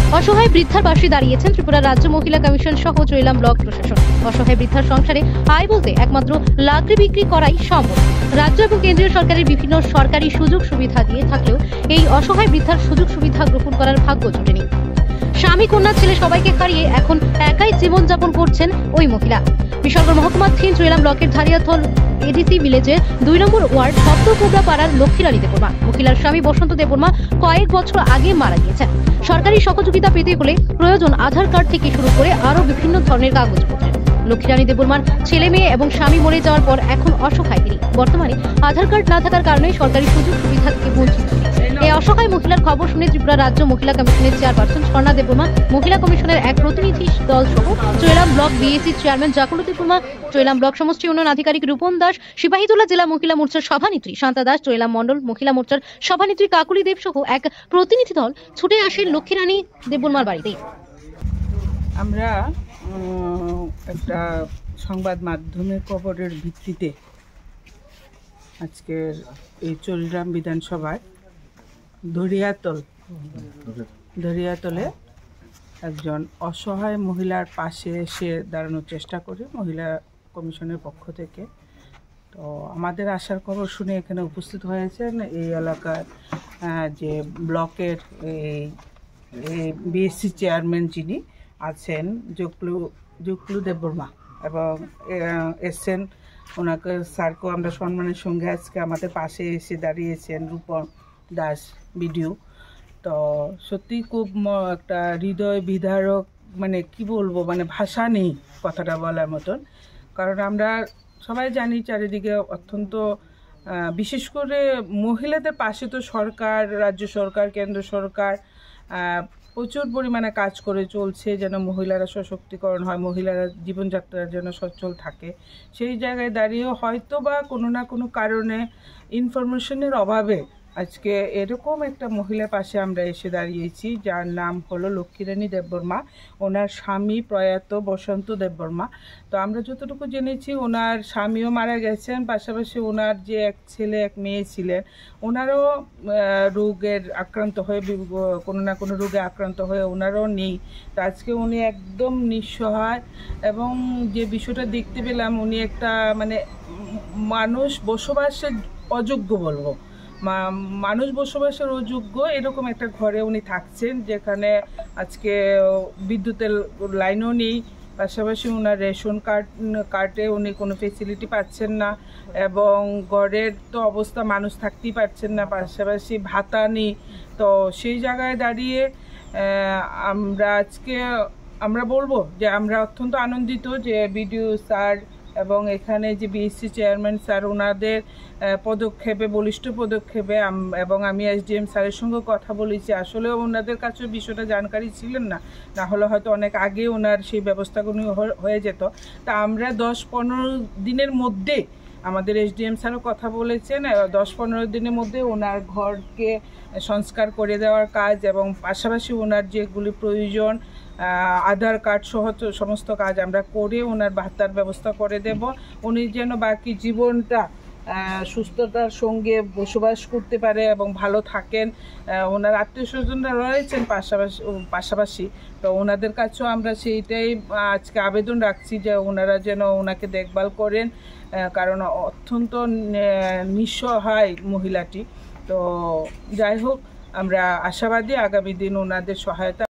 অসহায় বৃদ্ধার পাশে দাঁড়িয়েছেন ত্রিপুরা রাজ্য মহিলা কমিশন সহ চৈলাম ব্লক প্রশাসন। অসহায় বৃদ্ধার সংসারে আয় বলতে একমাত্র লাকড়ি বিক্রি করাই সম্ভব। রাজ্য এবং কেন্দ্রীয় সরকারের বিভিন্ন সরকারি সুযোগ সুবিধা দিয়ে থাকলেও এই অসহায় বৃদ্ধার সুযোগ সুবিধা গ্রহণ করার ভাগ্য জোটেনি। স্বামী, কন্যা, ছেলে সবাইকে হারিয়ে এখন একাই জীবনযাপন করছেন ওই মহিলা। বিশালগড় মহকুমাধীন চৈলাম ব্লকের ধারিয়াথল এডিসি ভিলেজের 2 নম্বর ওয়ার্ড ভক্তকুবরা পাড়ার লক্ষ্মীরানী দেববর্মা। মহিলার স্বামী বসন্ত দেববর্মা কয়েক বছর আগে মারা গিয়েছেন। সরকারি সহযোগিতা পেতে হলে প্রয়োজন আধার কার্ড থেকে শুরু করে আরো বিভিন্ন ধরনের কাগজপত্র। লক্ষ্মীরানী দেববর্মার ছেলে মেয়ে এবং স্বামী মরে যাওয়ার পর এখন অসহায় তিনি। বর্তমানে আধার কার্ড না থাকার কারণে সরকারি সুযোগ সুবিধা থেকে বঞ্চিত। এই অসহায় মহিলার খবর শুনে ত্রিপুরা রাজ্য মহিলা কমিশনের চেয়ারপারসন স্বর্ণা দেববর্মা, মহিলা কমিশনের এক প্রতিনিধি দল সহ Chailam block BAC chairman Jakulu Debbarma, Chailam block সমষ্টি উন্নয়ন আধিকারিক রূপন দাস, সিপাহীজলা জেলা মহিলা মোর্চার সভানেত্রী শান্তা দাস, চৈলাম মন্ডল মহিলা মোর্চার সভানেত্রী কাকুলি দেব সহ এক প্রতিনিধি দল ছুটে আসেন লক্ষ্মীরানী দেববর্মার বাড়িতে। আমরা একটা সংবাদ মাধ্যমের খবরের ভিত্তিতে আজকের এই চৈলাম বিধানসভায় দরিয়াতলে একজন অসহায় মহিলার পাশে এসে দাঁড়ানোর চেষ্টা করি মহিলা কমিশনের পক্ষ থেকে। তো আমাদের আসার খবর শুনে এখানে উপস্থিত হয়েছেন এই এলাকার যে ব্লকের এই বিএসসি চেয়ারম্যান যিনি আছেন জকুলু দেববর্মা, এবং এসছেন ওনাকে স্যারকেও আমরা সম্মানের সঙ্গে আজকে আমাদের পাশে এসে দাঁড়িয়েছেন রূপন দাস বিডিও। তো সত্যি খুব একটা হৃদয় বিদারক, মানে কি বলবো, মানে ভাষা নেই কথাটা বলার মতন। কারণ আমরা সবাই জানি চারিদিকে অত্যন্ত বিশেষ করে মহিলাদের পাশে তো সরকার, রাজ্য সরকার, কেন্দ্র সরকার প্রচুর পরিমাণে কাজ করে চলছে যেন মহিলারা সশক্তিকরণ হয়, মহিলারা জীবনযাত্রার জন্য সচ্ছল থাকে। সেই জায়গায় দাঁড়িয়েও হয়তো বা কোনো না কোনো কারণে ইনফরমেশনের অভাবে আজকে এরকম একটা মহিলার পাশে আমরা এসে দাঁড়িয়েছি, যার নাম হলো লক্ষ্মীরানী দেববর্মা। ওনার স্বামী প্রয়াত বসন্ত দেববর্মা। তো আমরা যতটুকু জেনেছি ওনার স্বামীও মারা গেছেন, পাশাপাশি ওনার যে এক ছেলে এক মেয়ে ছিলেন, ওনারও রোগের আক্রান্ত হয়ে কোনো না কোনো রোগে আক্রান্ত হয়ে ওনারও নেই। তো আজকে উনি একদম নিঃসহায়, এবং যে বিষয়টা দেখতে পেলাম উনি একটা মানে মানুষ বসবাসের অযোগ্য বলবো, মানুষ বসবাসের অযোগ্য এরকম একটা ঘরে উনি থাকছেন, যেখানে আজকে বিদ্যুতের লাইনও নেই, পাশাপাশি ওনার রেশন কার্ডে উনি কোনো ফেসিলিটি পাচ্ছেন না, এবং ঘরের তো অবস্থা মানুষ থাকতেই পারছেন না, পাশাপাশি ভাতা নেই। তো সেই জায়গায় দাঁড়িয়ে আমরা বলবো যে আমরা অত্যন্ত আনন্দিত যে বিডিও স্যার এবং এখানে যে বিএসসি চেয়ারম্যান স্যার ওনাদের পদক্ষেপে, বলিষ্ঠ পদক্ষেপে, এবং আমি এসডিএম স্যারের সঙ্গে কথা বলেছি। আসলে ওনাদের কাছে বিষয়টা জানকারি ছিলেন না হলে হয়তো অনেক আগে ওনার সেই ব্যবস্থাগুলো হয়ে যেত। তা আমরা 10-15 দিনের মধ্যে, আমাদের এসডিএম স্যারও কথা বলেছেন, 10-15 দিনের মধ্যে ওনার ঘরকে সংস্কার করে দেওয়ার কাজ, এবং পাশাপাশি ওনার যেগুলি প্রয়োজন আধার কার্ড সহ সমস্ত কাজ আমরা করে ওনার ভাতার ব্যবস্থা করে দেব। উনি যেন বাকি জীবনটা সুস্থতার সঙ্গে বসবাস করতে পারে এবং ভালো থাকেন। ওনার আত্মীয় স্বজনরা রয়েছেন পাশাপাশি, তো ওনাদের কাছেও আমরা সেইটাই আজকে আবেদন রাখছি যে ওনারা যেন ওনাকে দেখভাল করেন, কারণ অত্যন্ত নিঃসহায় মহিলাটি। তো যাই হোক, আমরা আশাবাদী আগামী দিন ওনাদের সহায়তা